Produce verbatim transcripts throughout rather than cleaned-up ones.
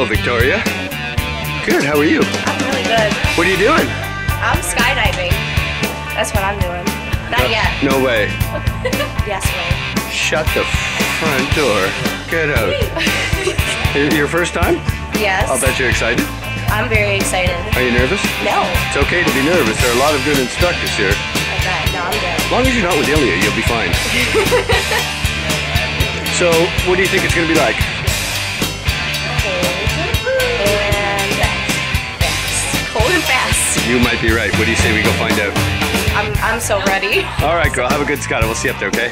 Victoria. Good, how are you? I'm really good. What are you doing? I'm skydiving. That's what I'm doing. Not no, yet. No way. Yes way. Shut the front door. Get out. Your first time? Yes. I'll bet you're excited. I'm very excited. Are you nervous? No. It's okay to be nervous. There are a lot of good instructors here. I bet. No, I'm good. As long as you're not with Ilya, you'll be fine. So, what do you think it's going to be like? And fast. Cold and fast. You might be right. What do you say we go find out? I'm, I'm so ready. All right, girl. Have a good skydive. We'll see you up there, okay?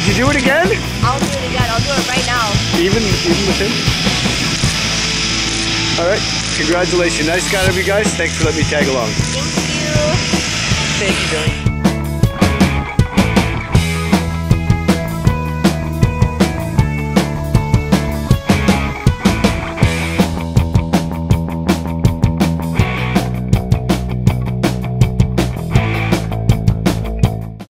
Would you do it again? I'll do it again. I'll do it right now. Even, even with him? All right. Congratulations. Nice guy of you guys. Thanks for letting me tag along. Thank you. Thank you, Joey.